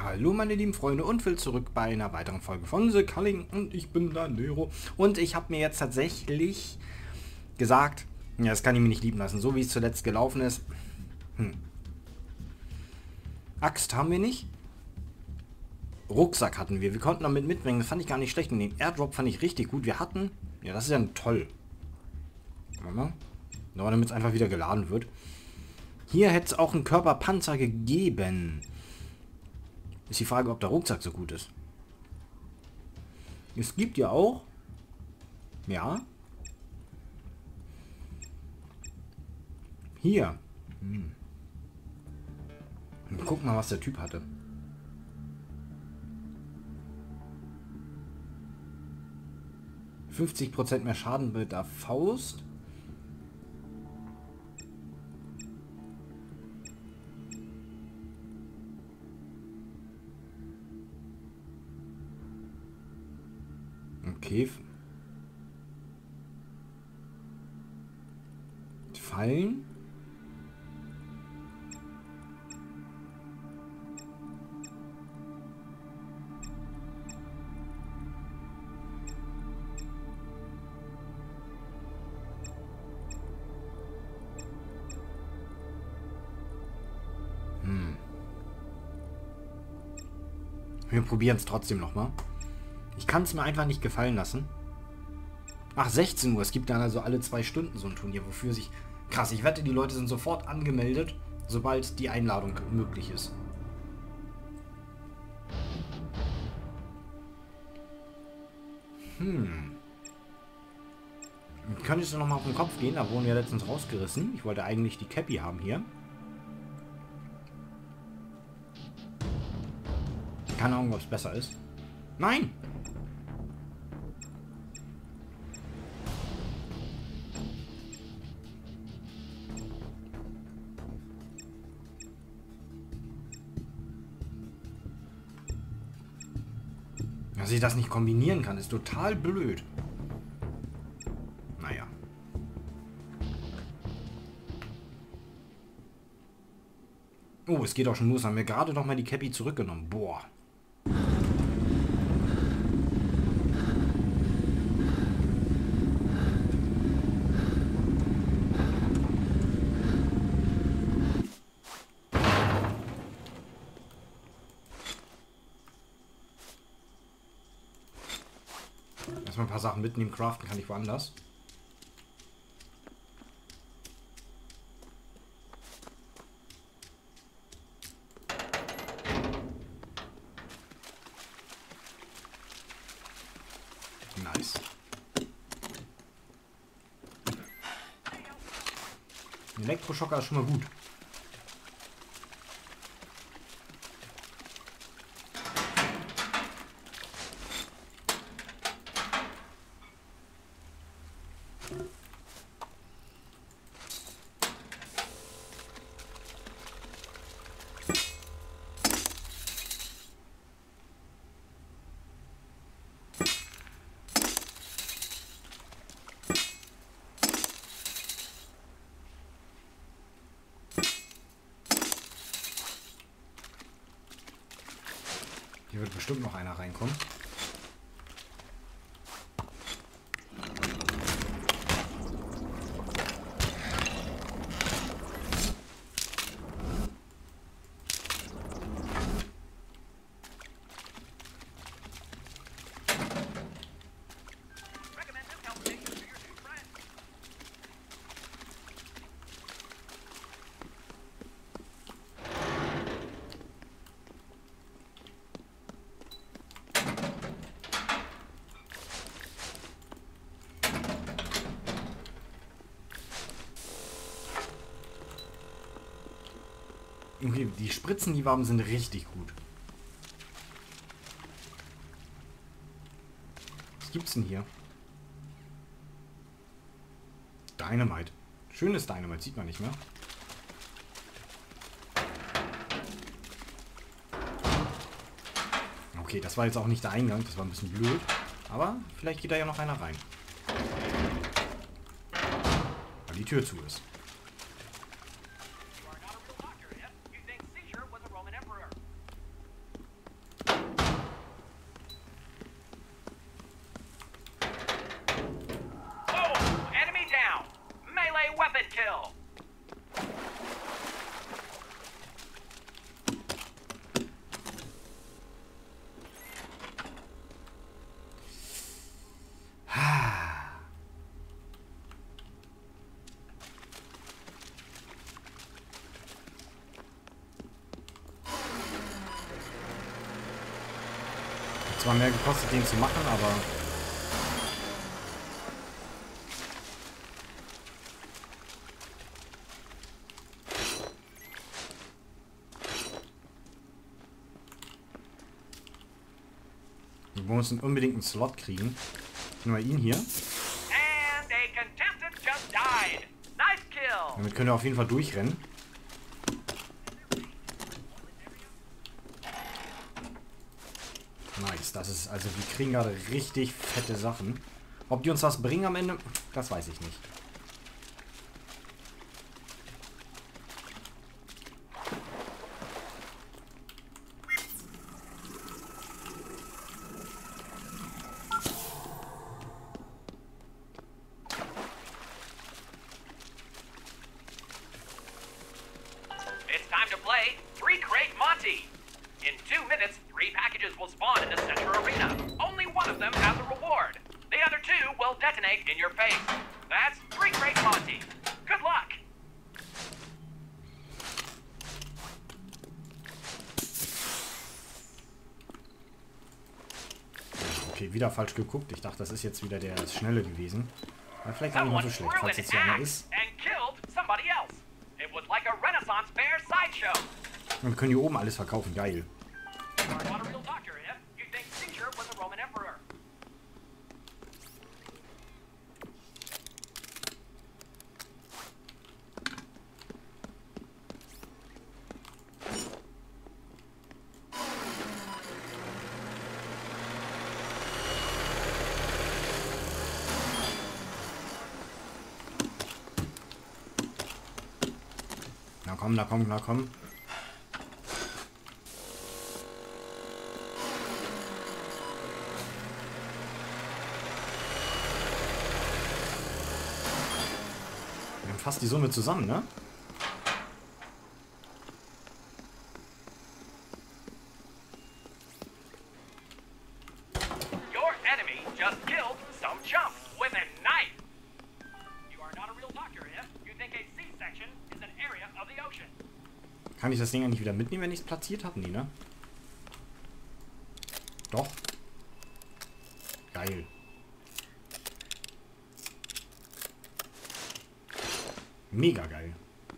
Hallo meine lieben Freunde und will zurück bei einer weiteren Folge von The Culling und ich bin da Nero und ich habe mir jetzt tatsächlich gesagt, ja, das kann ich mir nicht lieben lassen, so wie es zuletzt gelaufen ist. Axt haben wir nicht. Rucksack hatten wir konnten damit mitbringen, das fand ich gar nicht schlecht und den Airdrop fand ich richtig gut. Wir hatten, ja das ist ja toll. Nur damit es einfach wieder geladen wird. Hier hätte es auch einen Körperpanzer gegeben. Ist die Frage, ob der Rucksack so gut ist. Es gibt ja auch... Ja. Hier. Guck mal, was der Typ hatte. %50 mehr Schaden mit der Faust. Okay. Fallen. Wir probieren es trotzdem nochmal. Ich kann es mir einfach nicht gefallen lassen. Ach, 16 Uhr. Es gibt dann also alle 2 Stunden so ein Turnier, wofür sich... Krass, ich wette, die Leute sind sofort angemeldet, sobald die Einladung möglich ist. Könnte ich so nochmal auf den Kopf gehen? Da wurden wir letztens rausgerissen. Ich wollte eigentlich die Cappy haben hier. Keine Ahnung, ob es besser ist. Nein! Dass ich das nicht kombinieren kann, ist total blöd. Naja. Oh, es geht auch schon los. Haben wir gerade noch mal die Cappy zurückgenommen. Boah. Erstmal ein paar Sachen mitnehmen, craften kann ich woanders. Nice. Ein Elektroschocker ist schon mal gut. Hier wird bestimmt noch einer reinkommen. Okay, die Spritzen, die warm sind richtig gut. Was gibt's denn hier? Dynamite. Schönes Dynamite, sieht man nicht mehr. Okay, das war jetzt auch nicht der Eingang, das war ein bisschen blöd. Aber vielleicht geht da ja noch einer rein. Weil die Tür zu ist. zwar mehr gekostet, den zu machen, aber... Wir müssen unbedingt einen Slot kriegen. Nur ihn hier. Damit können wir auf jeden Fall durchrennen. Nice, das ist... Also wir kriegen gerade richtig fette Sachen. Ob die uns was bringen am Ende, das weiß ich nicht. It's time to play 3 Crate Monty. In 2 minutes, 3 packages will spawn in the center arena. Only one of them has a reward. The other 2 will detonate in your face. That's 3 Crate Monty. Good luck. Okay, wieder falsch geguckt. Ich dachte, das ist jetzt wieder der Schnelle gewesen. Aber vielleicht gar nicht mal so schlecht, falls jetzt hier einer ist. Und wir können hier oben alles verkaufen. Geil. Na komm, na komm, na komm. Wir haben fast die Summe zusammen, ne? Your enemy just killed some chump with a knife. You are not a real doctor if you think a C-section is an area of the ocean. Kann ich das Ding eigentlich wieder mitnehmen, wenn ich es platziert habe? Nee, ne? Doch. Geil. Mega geil.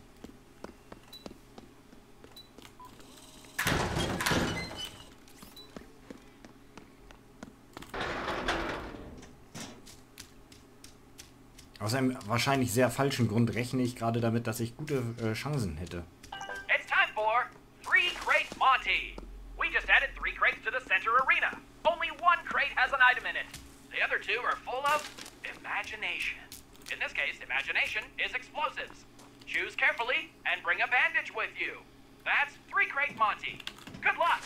Aus einem wahrscheinlich sehr falschen Grund rechne ich gerade damit, dass ich gute Chancen hätte. It's time for 3 Crate Monty. We just added 3 crates to the center arena. Only 1 crate has an item in it. The other 2 are full of imagination. In this case, imagination is explosives. Choose carefully and bring a bandage with you. That's 3 Crate Monty. Good luck!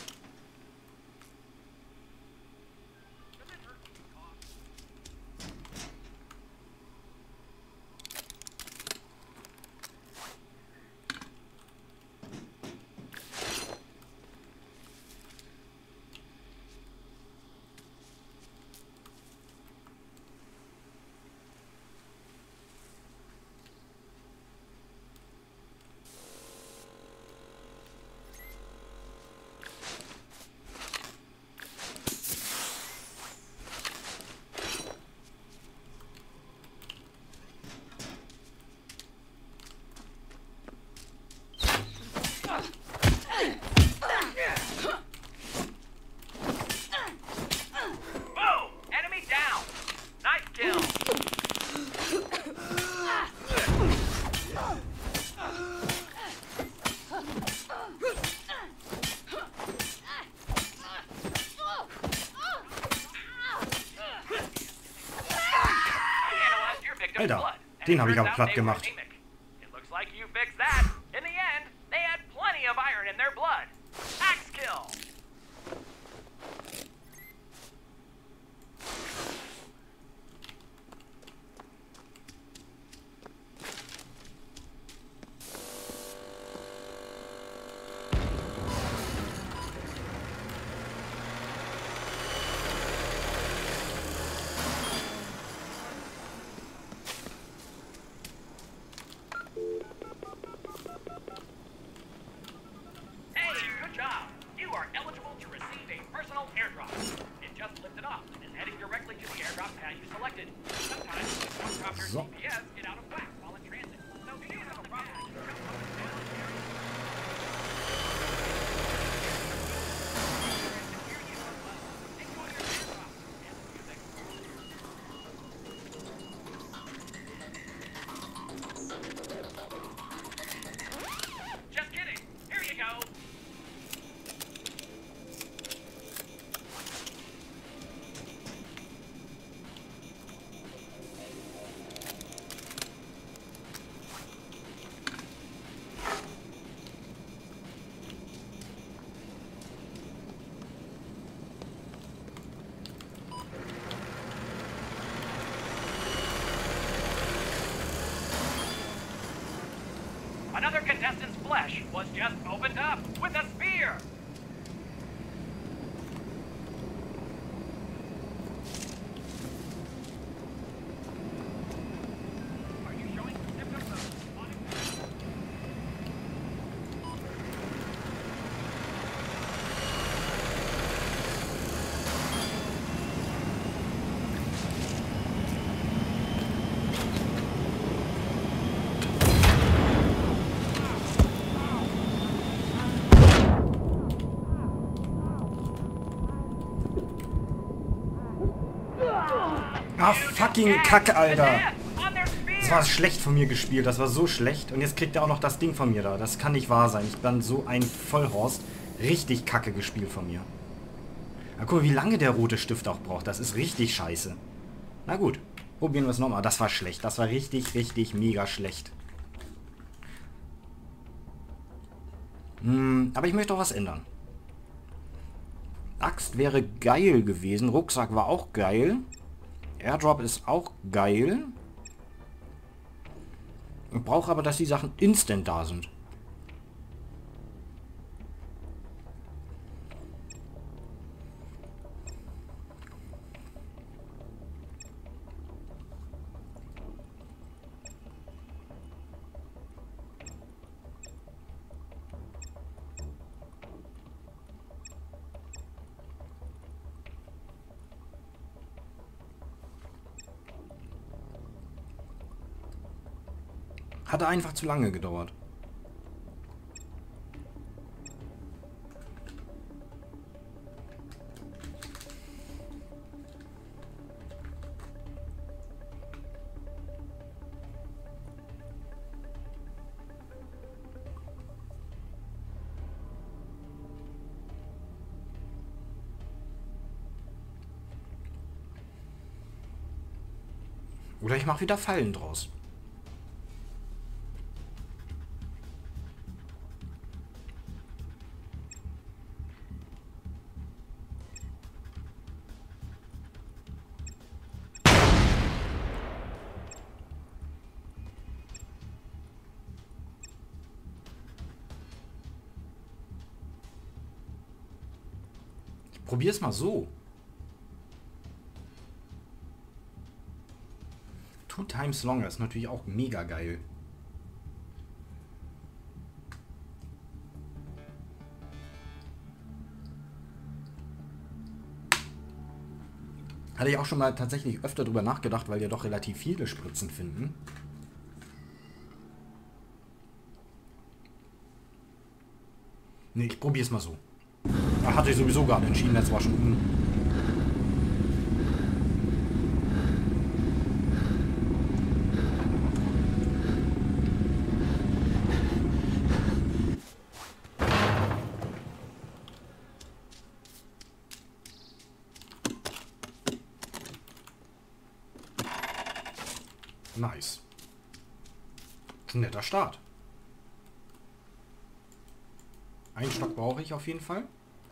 Alter, den habe ich auch platt gemacht. It looks like you fixed that. In the end, they had plenty of iron in their blood. Axe kill. optional airdrop. It just lifted off and is heading directly to the airdrop pad you selected. Sometimes the helicopter's So. GPS get out of whack while in transit. So do you have a problem? Just kidding. Here you go. Another contestant's flesh was just opened up with a spear. Are you showing symptoms of Ah, fucking Kacke, Alter. on their spear? Das war schlecht von mir gespielt. Das war so schlecht. Und jetzt kriegt er auch noch das Ding von mir da. Das kann nicht wahr sein. Ich bin so ein Vollhorst. Richtig Kacke gespielt von mir. Na guck mal, wie lange der rote Stift auch braucht. Das ist richtig scheiße. Na gut. Probieren wir es nochmal. Das war schlecht. Das war richtig, richtig mega schlecht. Aber ich möchte auch was ändern. Axt wäre geil gewesen. Rucksack war auch geil. Airdrop ist auch geil. Ich brauche aber, dass die Sachen instant da sind. Hatte einfach zu lange gedauert. Oder ich mache wieder Fallen draus. Probier's mal so. 2 times longer ist natürlich auch mega geil. Hatte ich auch schon mal tatsächlich öfter drüber nachgedacht, weil ja doch relativ viele Spritzen finden. Ne, ich probier's mal so. Da hatte ich sowieso gerade entschieden, das war schon nice. Netter Start. Einen Stock brauche ich auf jeden Fall.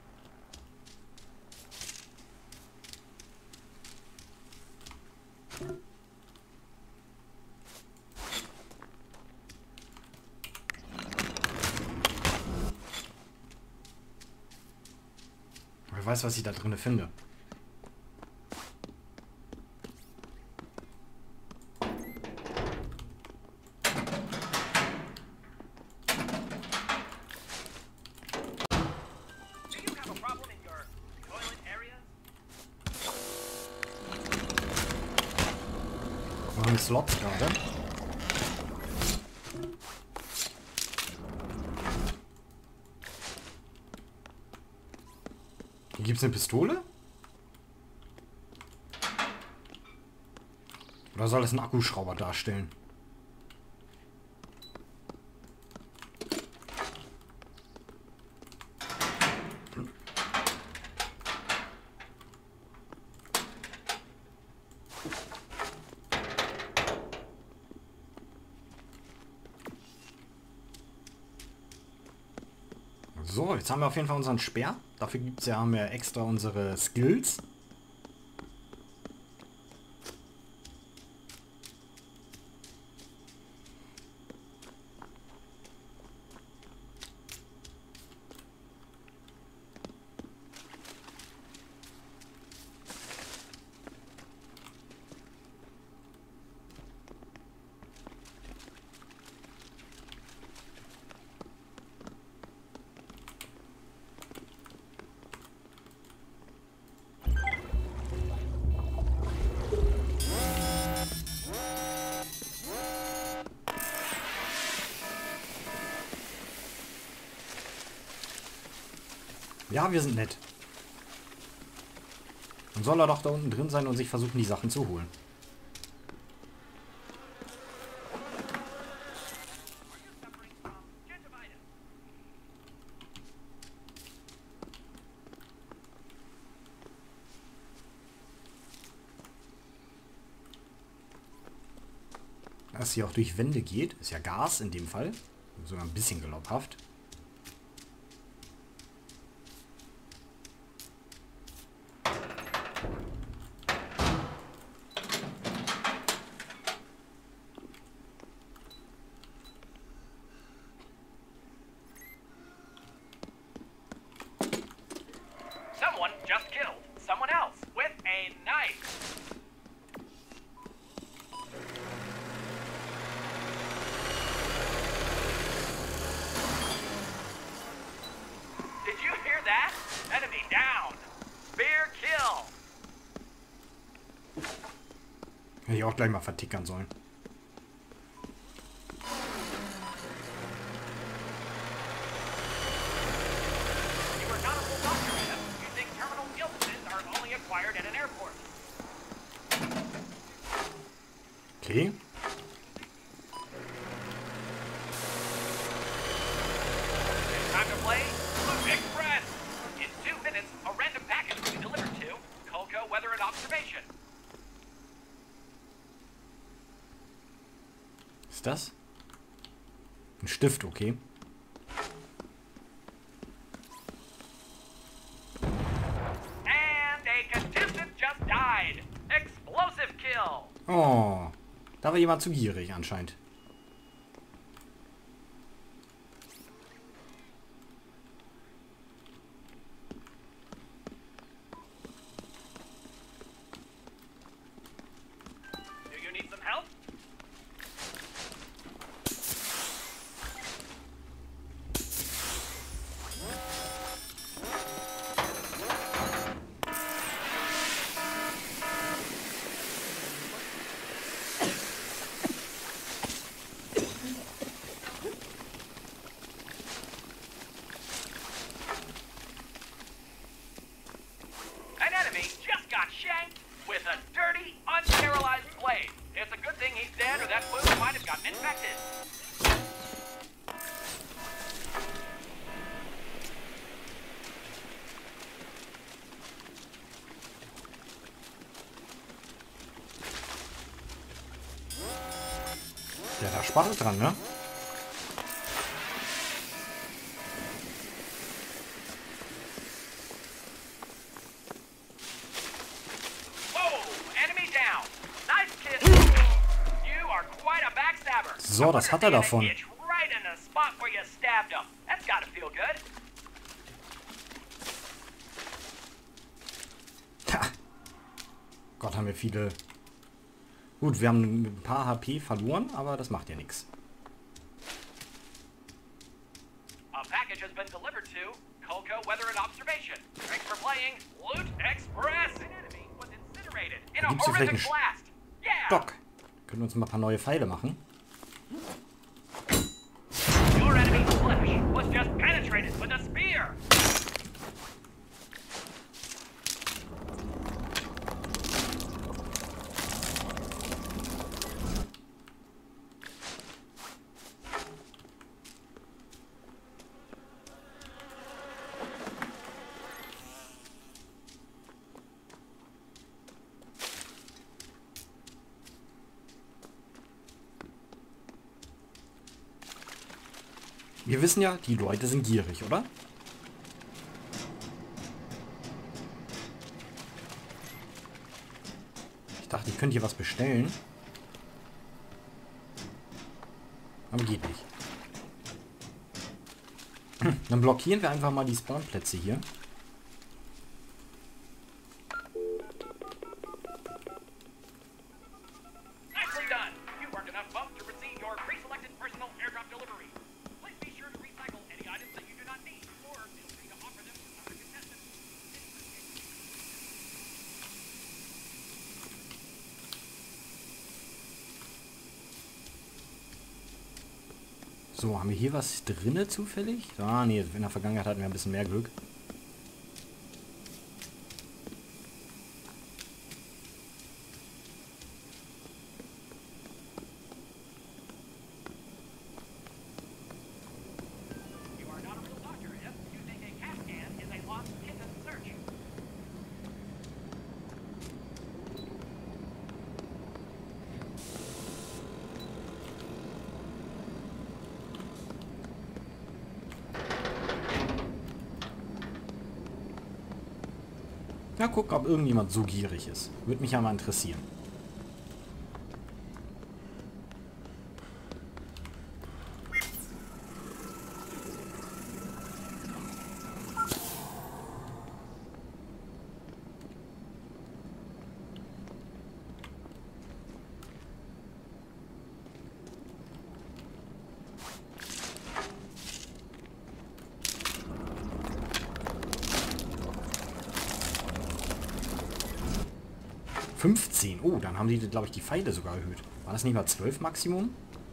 Wer weiß, was ich da drin finde. Do you have a problem in your toilet wenig Slots gerade. Hier gibt es eine Pistole? Oder soll das ein Akkuschrauber darstellen? So, jetzt haben wir auf jeden Fall unseren Speer. Dafür haben wir extra unsere Skills. Ja, wir sind nett. Dann soll er doch da unten drin sein und sich versuchen, die Sachen zu holen. Dass hier auch durch Wände geht, ist ja Gas in dem Fall. Sogar ein bisschen glaubhaft. Someone just killed someone else with a knife. Did you hear that? Enemy down. Spear kill. Hätte ich auch gleich mal vertickern sollen. You are not a full doctor, man. You think terminal illnesses are only acquired at an airport. Okay. It's time to play Loot Express. In 2 minutes, a random package will be delivered to Colco Weather and Observation. Ist das? Ein Stift, okay. And a contestant just died. Explosive kill. Oh. Da war jemand zu gierig anscheinend. Do you need some help? An enemy just got shanked with a dirty, unsterilized blade. It's a good thing he's dead, or that wound might have gotten infected. Der hat da Spaß dran, ne? Whoa! Enemy down! Nice kill! You are quite a backstabber. So, das hat er davon. Itch right in the spot where you stabbed him. That's gotta feel good. Ha. Gott, haben wir viele... Gut, wir haben ein paar HP verloren, aber das macht ja nichts. A package has been delivered to Colco Weather and Observation. Thanks for playing Loot Express. An enemy was incinerated in a Gibt's hier vielleicht horrific einen blast. Yeah! Stock? Können wir uns mal ein paar neue Pfeile machen. Your enemy's flesh was just penetrated with a spear. Wir wissen ja, die Leute sind gierig, oder? Ich dachte, ich könnte hier was bestellen. Aber geht nicht. Dann blockieren wir einfach mal die Spawnplätze hier. Nicely done. You've earned enough bumps to receive your pre-selected personal airdrop delivery. Please be sure to recycle any items that you do not need, or feel free to offer them to other contestants. So, haben wir hier was drinne zufällig? Ah, nee, in der Vergangenheit hatten wir ein bisschen mehr Glück. You are not a real doctor if you think a CAT scan is a lost kitten search. Ja, gucken, ob irgendjemand so gierig ist. Würde mich ja mal interessieren. Oh, dann haben die, glaube ich, die Pfeile sogar erhöht. War das nicht mal 12 Maximum?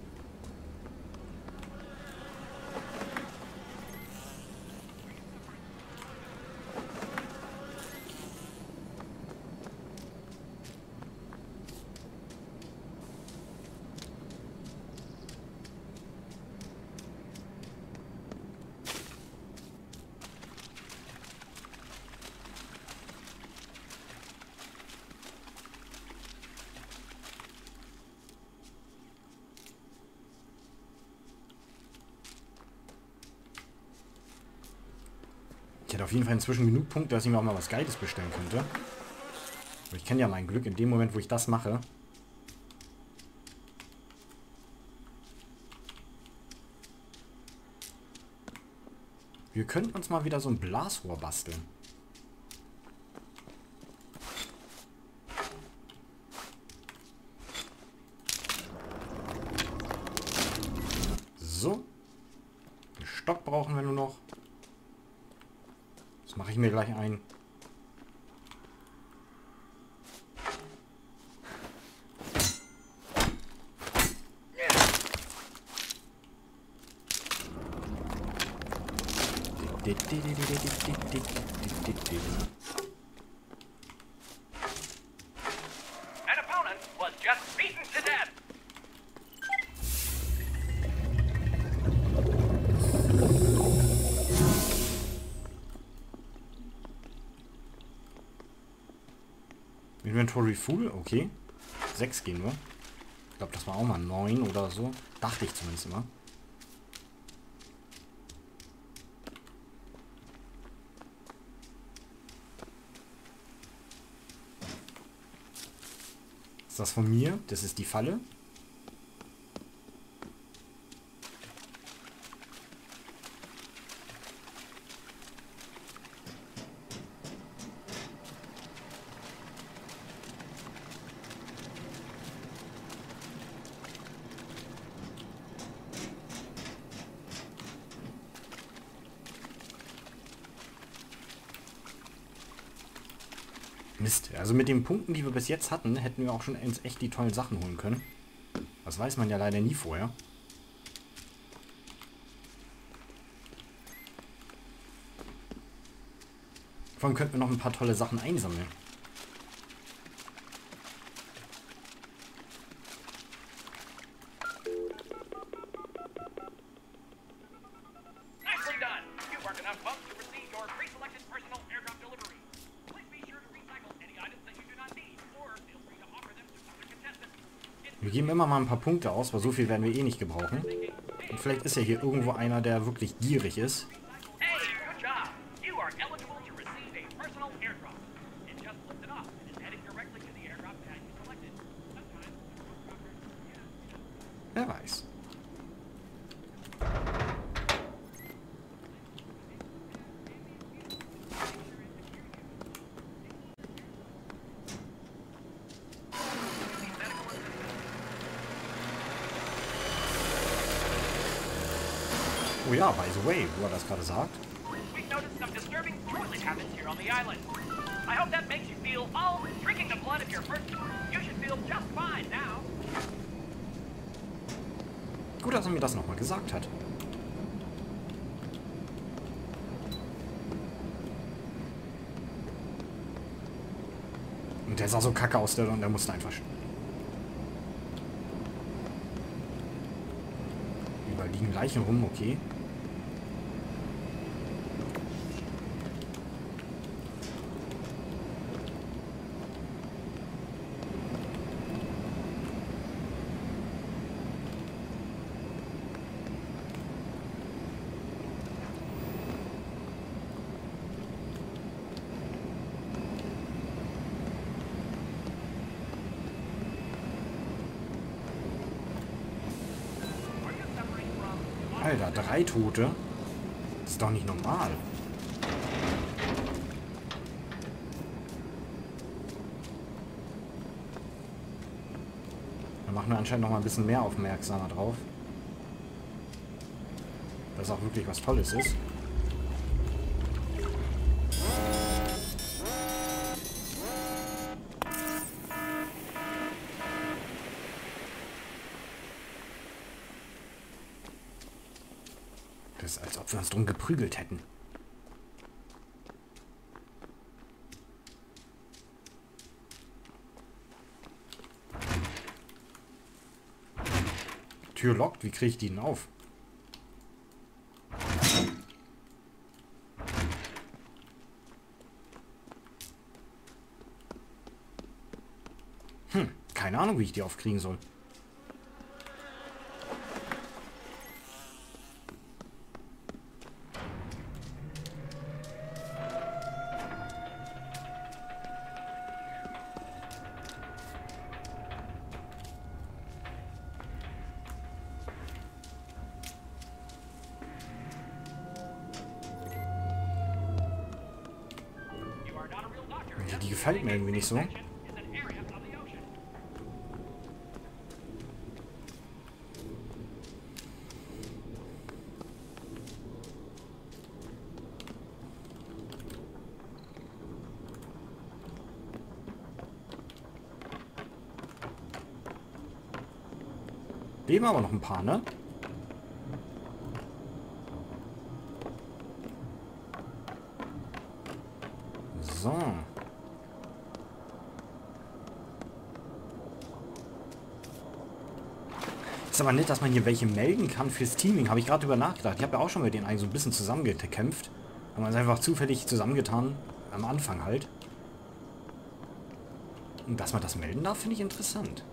Ich hätte auf jeden Fall inzwischen genug Punkte, dass ich mir auch mal was Geiles bestellen könnte. Aber ich kenne ja mein Glück in dem Moment, wo ich das mache. Wir könnten uns mal wieder so ein Blasrohr basteln. So. Einen Stock brauchen wir nur noch. Das mache ich mir gleich ein. An opponent was just beaten to death. Inventory full, okay. 6 gehen wir. Ich glaube, das war auch mal 9 oder so. Dachte ich zumindest immer. Ist das von mir? Das ist die Falle. Mist. Also mit den Punkten, die wir bis jetzt hatten, hätten wir auch schon echt die tollen Sachen holen können. Das weiß man ja leider nie vorher. Vor allem könnten wir noch ein paar tolle Sachen einsammeln. Nicely done. You marked enough votes to receive your pre-selected personal airdrop delivery. Please be sure to recycle any items that you do not need, or feel free to offer them to other contestants. Wir geben immer mal ein paar Punkte aus, weil so viel werden wir eh nicht gebrauchen. Und vielleicht ist ja hier irgendwo einer, der wirklich gierig ist. Hey, good job. You are eligible to receive a personal airdrop. It just lifted off and is heading directly to the airdrop pad you selected. Sometimes, Wer weiß. Oh ja, by the way, wo er das gerade sagt. we've noticed some disturbing toilet habits here on the island. I hope that makes you feel, oh, drinking the blood of your first. You should feel just fine now. Gut, dass er mir das nochmal gesagt hat. Und der sah so kacke aus, der musste einfach... Überall liegen Leichen rum, okay. Alter, 3 Tote? Das ist doch nicht normal. Da machen wir anscheinend noch mal ein bisschen mehr aufmerksamer drauf. Dass auch wirklich was Tolles ist. Das ist, als ob wir uns drum geprügelt hätten. Tür lockt, wie kriege ich die denn auf? Keine Ahnung, wie ich die aufkriegen soll. Die gefällt mir irgendwie nicht so. Leben aber noch ein paar, ne? So. Ist aber nett, dass man hier welche melden kann fürs Teaming. Habe ich gerade drüber nachgedacht. Ich habe ja auch schon mit denen einen so ein bisschen zusammengekämpft. Haben wir uns einfach zufällig zusammengetan. Am Anfang halt. Und dass man das melden darf, finde ich interessant.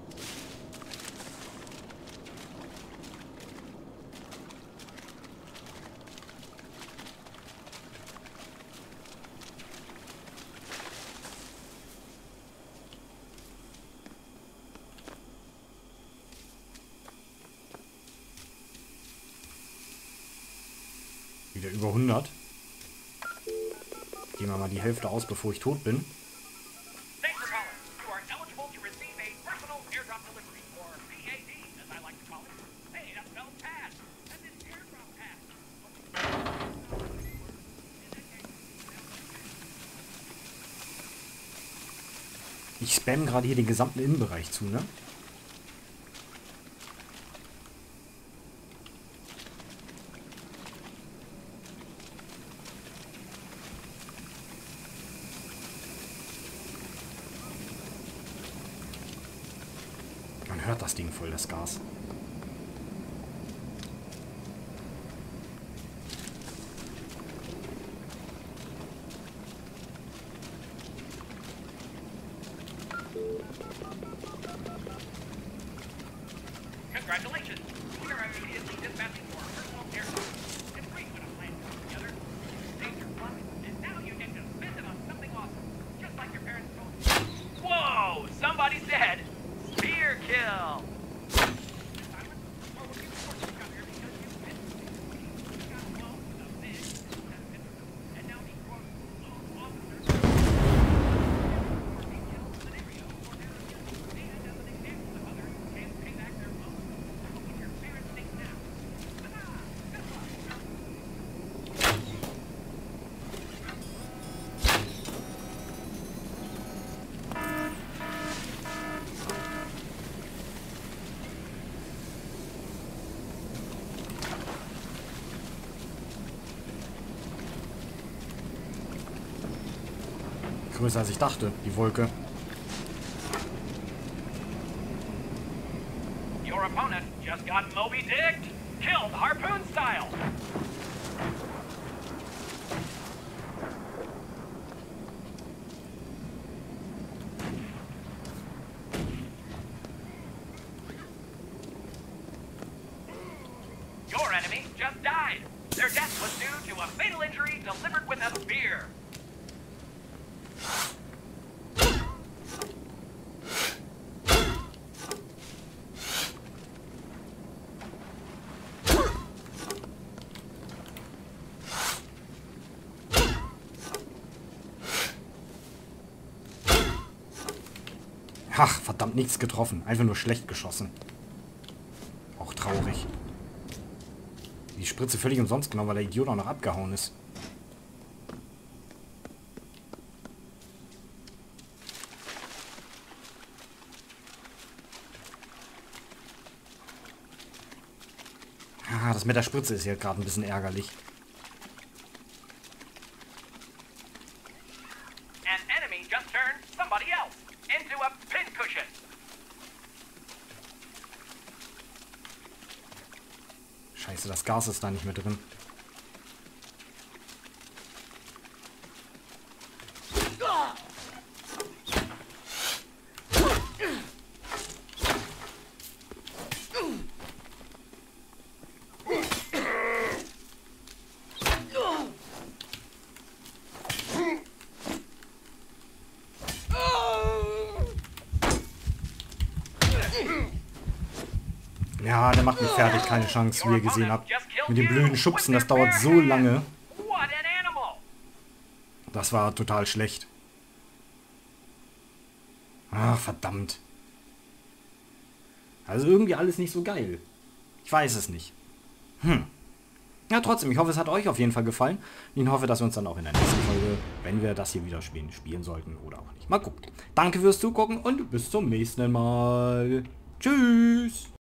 Wieder über 100. Gehen wir mal die Hälfte aus, bevor ich tot bin. Thanks for calling. You are eligible to receive a personal airdrop delivery, or PAD, as I like to call it. Hey, that spells pad. That's an airdrop pad. Ich spam gerade hier den gesamten Innenbereich zu, ne? hört das Ding voll, das Gas. Congratulations! We are immediately dispatching for our personal aircraft. It's great when a plan comes together. Things are fun, and now you get to visit on something awesome, just like your parents told you. Whoa! Somebody's dead! Spear kill! Größer als ich dachte, die Wolke. Your opponent just got Moby Dicked! Killed harpoon style! Your enemy just died! Their death was due to a fatal injury delivered with a spear! Ach, verdammt, nichts getroffen. Einfach nur schlecht geschossen. Auch traurig. Die Spritze völlig umsonst genommen, weil der Idiot auch noch abgehauen ist. Ah, das mit der Spritze ist hier gerade ein bisschen ärgerlich. An enemy just turned somebody else into a pincushion. Scheiße, das Gas ist da nicht mehr drin. Ja, der macht mich fertig, keine Chance, wie ihr gesehen habt. Mit dem blöden Schubsen, das dauert so lange. What an animal! Das war total schlecht. Ach, verdammt. Also irgendwie alles nicht so geil. Ich weiß es nicht. Ja, trotzdem, ich hoffe, es hat euch auf jeden Fall gefallen. Ich hoffe, dass wir uns dann auch in der nächsten Folge, wenn wir das hier wieder spielen sollten oder auch nicht. Mal gucken. Danke fürs Zugucken und bis zum nächsten Mal. Tschüss.